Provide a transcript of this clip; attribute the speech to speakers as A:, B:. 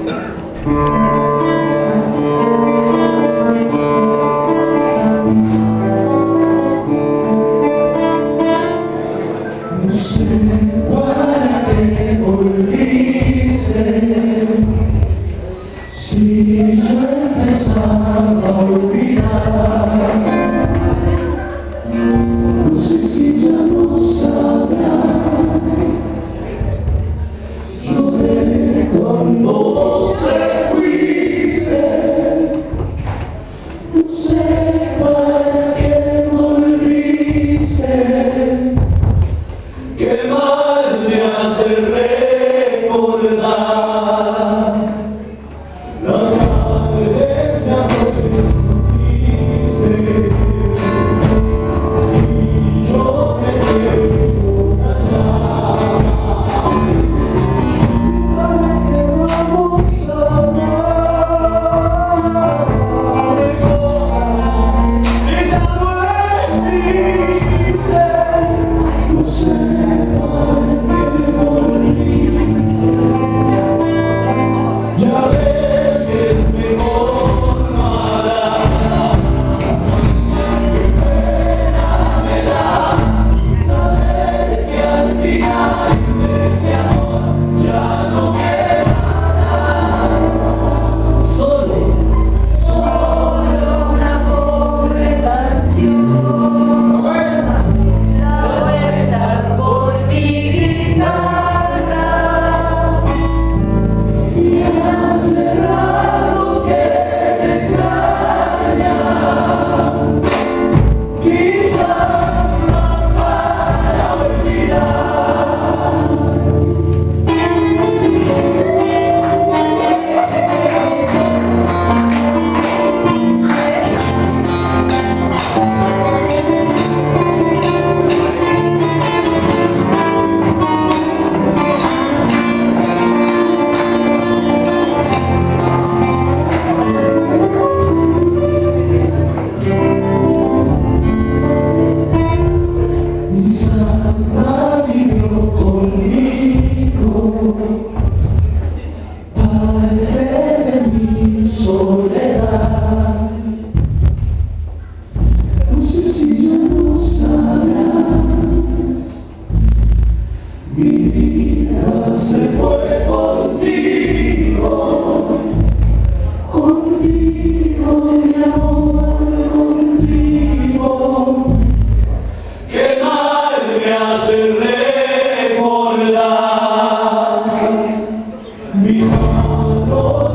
A: No sé para qué volviste, si yo empezaba a olvidar. No sé si ya no sabrás, lloré cuando vos te fuiste. No sé para qué volviste, qué mal me hace recordar las tardes de amor que tuviste, y yo me quedo callado. ¿Para qué vamos a hablar de cosas que ya no existen? No sé. Ya ves que es mejor no hablar. Qué pena me da saber que al final de este amor ya no queda nada. Solo una pobre canción. Da vueltas por mi guitarra. Y hace rato que te extraña, quizás no para olvidar. Mi santa vivió conmigo, parte de mi soledad. No sé si ya lo sabrás, mi vida se fue contigo, contigo mi amor, contigo. Qué mal me hace recordar mis manos.